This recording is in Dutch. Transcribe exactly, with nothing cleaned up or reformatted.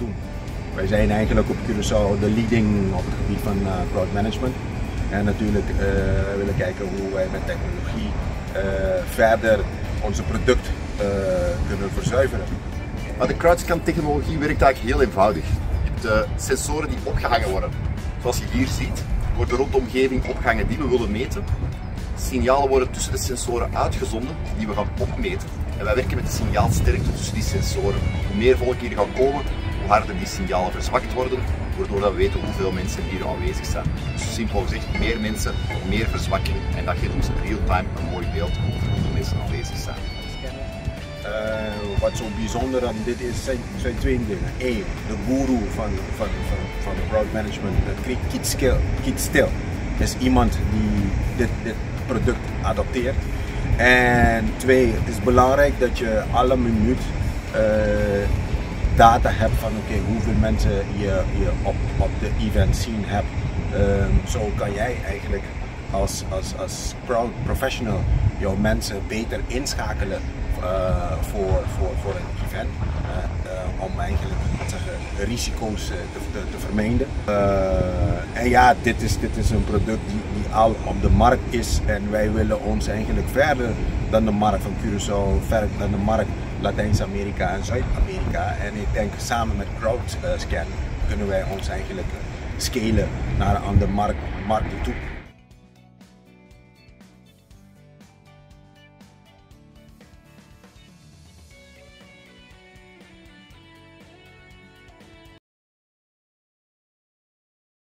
doen. Wij zijn eigenlijk op Curaçao de leading op het gebied van uh, crowd management. En natuurlijk uh, wij willen kijken hoe wij met technologie uh, verder onze product uh, kunnen verzuiveren. Maar de CrowdScan technologie werkt eigenlijk heel eenvoudig. Je hebt uh, sensoren die opgehangen worden. Zoals je hier ziet, wordt er rond de omgeving opgehangen die we willen meten. Signalen worden tussen de sensoren uitgezonden die we gaan opmeten. En wij werken met de signaalsterkte tussen die sensoren. Hoe meer volk hier gaan komen, hoe harder die signalen verzwakt worden, waardoor we weten hoeveel mensen hier aanwezig zijn. Dus simpel gezegd, meer mensen, meer verzwakking en dat geeft ons real-time een mooi beeld over hoeveel mensen aanwezig zijn. Uh, wat zo bijzonder aan dit is, zijn, zijn twee dingen. Eén, de guru van, van, van, van crowd management, Keith Still, Keith Still, is iemand die dit, dit product adopteert. En twee, het is belangrijk dat je alle minuut uh, data hebt van oké, okay, hoeveel mensen je, je op, op de event scene hebt. Um, zo kan jij eigenlijk als, als, als crowd professional jouw mensen beter inschakelen uh, voor, voor, voor een event. Uh, uh, om eigenlijk zeggen, de risico's uh, te, te, te vermijden. Uh, en ja, dit is, dit is een product die, die al op de markt is en wij willen ons eigenlijk verder dan de markt van Curaçao, verder dan de markt Latijns-Amerika en Zuid-Amerika. En ik denk samen met CrowdScan kunnen wij ons eigenlijk scalen naar andere markt, markten toe.